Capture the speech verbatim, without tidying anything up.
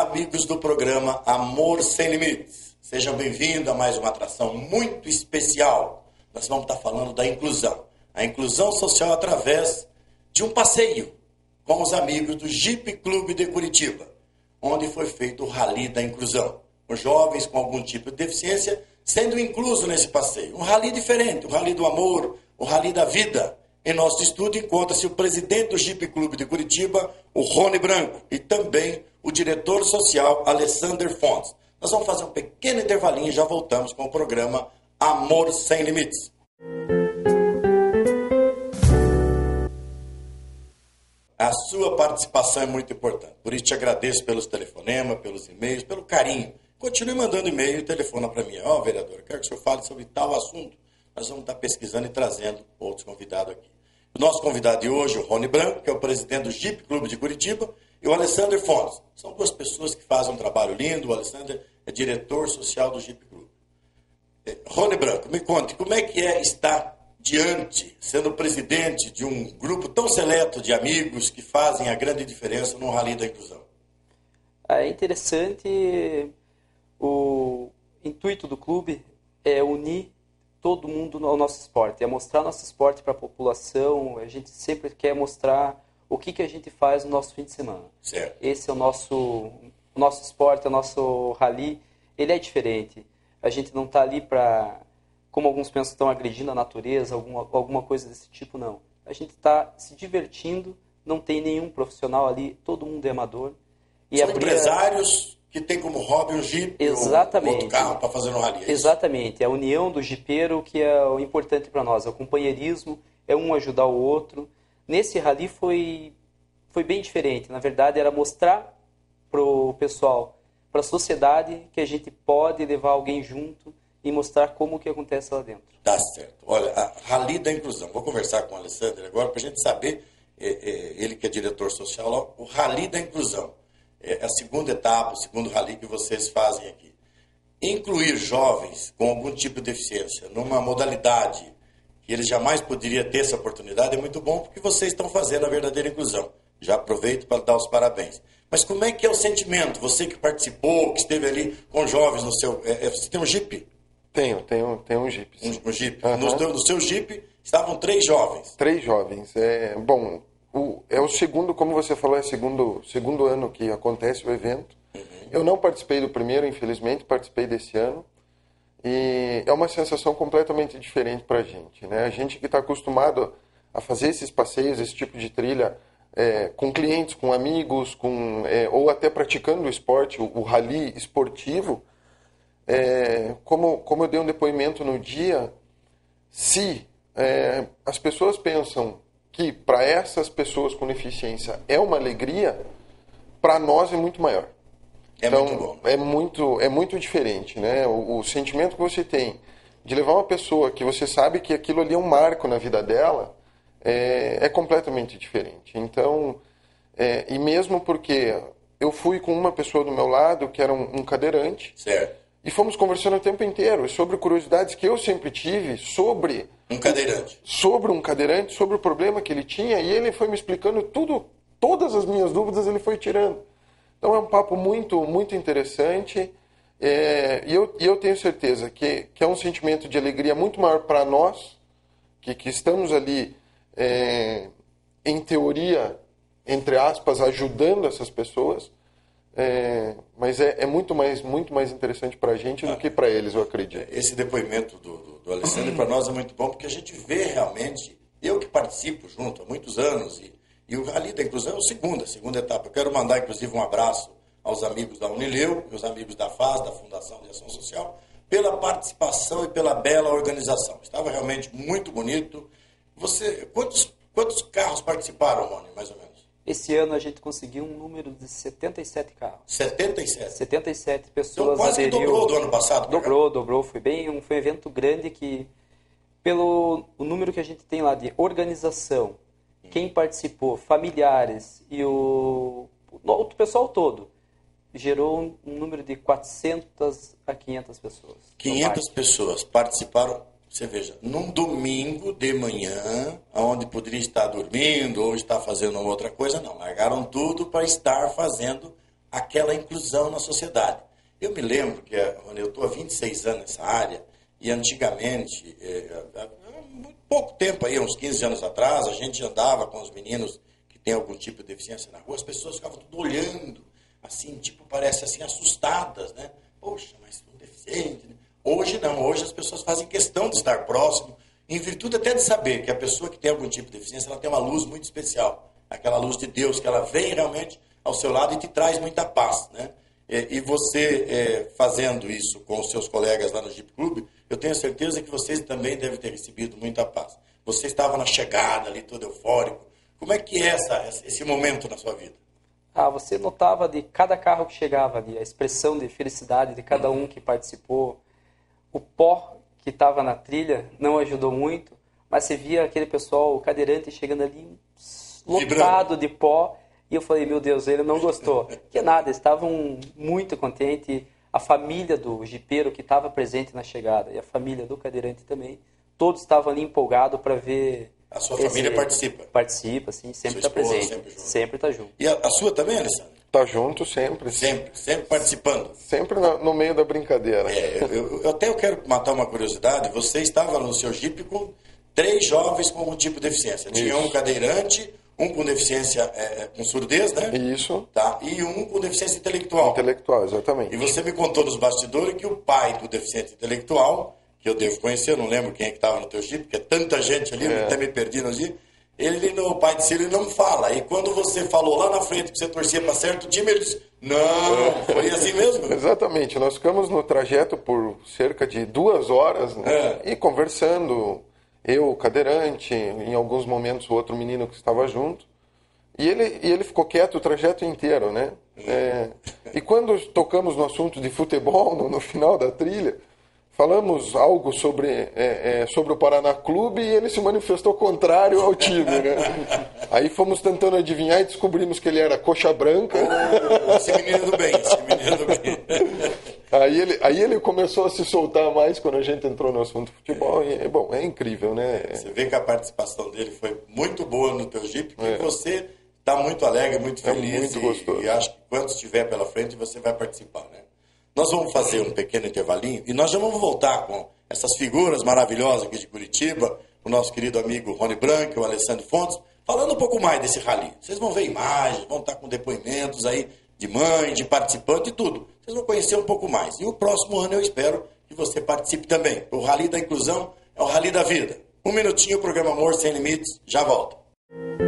amigos do programa Amor Sem Limites. Sejam bem-vindos a mais uma atração muito especial. Nós vamos estar falando da inclusão. A inclusão social através de um passeio com os amigos do Jeep Clube de Curitiba, onde foi feito o Rally da Inclusão. Os jovens com algum tipo de deficiência sendo inclusos nesse passeio. Um rally diferente, o Rally do Amor, o Rally da Vida. Em nosso estúdio encontra-se o presidente do Jeep Clube de Curitiba, o Rony Branco, e também o diretor social, Alessander Fontes. Nós vamos fazer um pequeno intervalinho e já voltamos com o programa Amor Sem Limites. A sua participação é muito importante. Por isso te agradeço pelos telefonemas, pelos e-mails, pelo carinho. Continue mandando e-mail e telefona para mim. Ó, oh, vereador, quero que o senhor fale sobre tal assunto. Nós vamos estar pesquisando e trazendo outros convidados aqui. O nosso convidado de hoje, o Rony Branco, que é o presidente do Jeep Clube de Curitiba, e o Alessander Fontes. São duas pessoas que fazem um trabalho lindo. O Alessander é diretor social do Jeep Clube. Rony Branco, me conte, como é que é estar diante, sendo presidente de um grupo tão seleto de amigos que fazem a grande diferença no Rally da Inclusão? É interessante, o intuito do clube é unir todo mundo ao nosso esporte, é mostrar nosso esporte para a população. A gente sempre quer mostrar o que, que a gente faz no nosso fim de semana. Certo. Esse é o nosso, o nosso esporte, o nosso rally, ele é diferente. A gente não está ali para, como alguns pensam, estão agredindo a natureza, alguma, alguma coisa desse tipo, não. A gente está se divertindo, não tem nenhum profissional ali, todo mundo é amador. E São abrir... empresários que têm como hobby um Jeep Exatamente. ou outro carro para fazer no rally. É Exatamente, é a união do jipeiro que é o importante para nós, é o companheirismo, é um ajudar o outro. Nesse rally foi, foi bem diferente, na verdade era mostrar para o pessoal, para a sociedade, que a gente pode levar alguém junto e mostrar como que acontece lá dentro. Tá certo. Olha, a Rally da Inclusão, vou conversar com o Alessander agora para a gente saber, é, é, ele que é diretor social lá, o Rally da Inclusão. É a segunda etapa, o segundo rally que vocês fazem aqui. Incluir jovens com algum tipo de deficiência numa modalidade que eles jamais poderiam ter essa oportunidade é muito bom, porque vocês estão fazendo a verdadeira inclusão. Já aproveito para dar os parabéns. Mas como é que é o sentimento? Você que participou, que esteve ali com jovens no seu... É, você tem um Jeep? Tenho, tenho, tenho um Jeep. Um, um Jeep. Uhum. No, no seu Jeep estavam três jovens. Três jovens. É, bom... O, é o segundo, como você falou, é o segundo, segundo ano que acontece o evento. Uhum. Eu não participei do primeiro, infelizmente, participei desse ano. E é uma sensação completamente diferente para a gente, né? A gente que está acostumado a fazer esses passeios, esse tipo de trilha, é, com clientes, com amigos, com, é, ou até praticando o esporte, o, o rally esportivo, é, como, como eu dei um depoimento no dia, se é, as pessoas pensam que para essas pessoas com deficiência é uma alegria, para nós é muito maior. É então, muito bom. É muito, é muito diferente, né? O, o sentimento que você tem de levar uma pessoa que você sabe que aquilo ali é um marco na vida dela, é, é completamente diferente. Então, é, e mesmo porque eu fui com uma pessoa do meu lado, que era um, um cadeirante, certo. E fomos conversando o tempo inteiro sobre curiosidades que eu sempre tive sobre... Um cadeirante. Sobre um cadeirante, sobre o problema que ele tinha, e ele foi me explicando tudo, todas as minhas dúvidas ele foi tirando. Então é um papo muito, muito interessante, é, e, eu, e eu tenho certeza que, que é um sentimento de alegria muito maior para nós, que, que estamos ali, é, em teoria, entre aspas, ajudando essas pessoas. É, mas é, é muito, mais, muito mais interessante para a gente do ah, que para eles, eu acredito. Esse depoimento do, do, do Alessander para nós é muito bom, porque a gente vê realmente, eu que participo junto há muitos anos, e, e o Rally da Inclusão é a segunda, segunda etapa. Eu quero mandar, inclusive, um abraço aos amigos da Unileu, e os amigos da F A S, da Fundação de Ação Social, pela participação e pela bela organização. Estava realmente muito bonito. Você, quantos, quantos carros participaram, Rony, mais ou menos? Esse ano a gente conseguiu um número de setenta e sete carros. setenta e sete? setenta e sete pessoas então, quase aderiu. que dobrou do ano passado. Dobrou, dobrou. Foi bem um, foi um evento grande que, pelo o número que a gente tem lá de organização, hum. quem participou, familiares e o, o pessoal todo, gerou um, um número de quatrocentas a quinhentas pessoas. quinhentas pessoas participaram. Você veja, num domingo de manhã, onde poderia estar dormindo ou estar fazendo outra coisa, não. Largaram tudo para estar fazendo aquela inclusão na sociedade. Eu me lembro que eu estou há vinte e seis anos nessa área, e antigamente, há pouco tempo, aí, uns quinze anos atrás, a gente andava com os meninos que têm algum tipo de deficiência na rua, as pessoas ficavam tudo olhando, assim, tipo, parece assim, assustadas, né? Poxa, mas um deficiente, né? Hoje não, hoje as pessoas fazem questão de estar próximo, em virtude até de saber que a pessoa que tem algum tipo de deficiência, ela tem uma luz muito especial, aquela luz de Deus, que ela vem realmente ao seu lado e te traz muita paz, né? E você, é, fazendo isso com os seus colegas lá no Jeep Club, eu tenho certeza que vocês também devem ter recebido muita paz. Você estava na chegada ali, todo eufórico. Como é que é essa, esse momento na sua vida? Ah, você notava de cada carro que chegava ali, a expressão de felicidade de cada um que participou. O pó que estava na trilha não ajudou muito, mas você via aquele pessoal, o cadeirante, chegando ali lotado Vibrando. de pó. E eu falei, meu Deus, ele não gostou. Que nada, eles estavam muito contentes. A família do jipeiro que estava presente na chegada e a família do cadeirante também, todos estavam ali empolgados para ver... A sua esse... família participa? Participa, sim, sempre está presente. Sempre, sempre está junto. E a, a sua também, Alessandro? Está junto sempre. Sempre, sempre participando? Sempre no, no meio da brincadeira. É, eu, eu, eu até eu quero matar uma curiosidade. Você estava no seu jipe com três jovens com algum tipo de deficiência. Tinha Isso. um cadeirante... Um com deficiência, é, com surdez, né? Isso. Tá? E um com deficiência intelectual. Intelectual, exatamente. E você me contou nos bastidores que o pai do deficiente intelectual, que eu devo conhecer, eu não lembro quem é que estava no teu jeep, porque é tanta gente ali, é. eu até me perdi no dia. Ele, no pai de Cílio, não fala. E quando você falou lá na frente que você torcia para certo time, ele disse, não, é. foi assim mesmo? Exatamente. Nós ficamos no trajeto por cerca de duas horas, né? É. E conversando... Eu, o cadeirante, em alguns momentos o outro menino que estava junto. E ele, e ele ficou quieto o trajeto inteiro, né? É, e quando tocamos no assunto de futebol, no, no final da trilha, falamos algo sobre, é, é, sobre o Paraná Clube e ele se manifestou contrário ao time, né? Aí fomos tentando adivinhar e descobrimos que ele era coxa branca. Oh, esse menino do bem, esse menino do bem. Aí ele, aí ele começou a se soltar mais quando a gente entrou no assunto futebol. E, bom, é incrível, né? Você vê que a participação dele foi muito boa no teu Jeep, porque é. você está muito alegre, muito feliz. É muito e, gostoso. E acho que quando estiver pela frente, você vai participar, né? Nós vamos fazer um pequeno intervalinho e nós já vamos voltar com essas figuras maravilhosas aqui de Curitiba, o nosso querido amigo Rony Branco, o Alessandro Fontes, falando um pouco mais desse rally. Vocês vão ver imagens, vão estar com depoimentos aí de mãe, de participante e tudo. Vocês vão conhecer um pouco mais. E o próximo ano eu espero que você participe também. O Rally da Inclusão é o Rally da Vida. Um minutinho, o programa Amor Sem Limites já volta.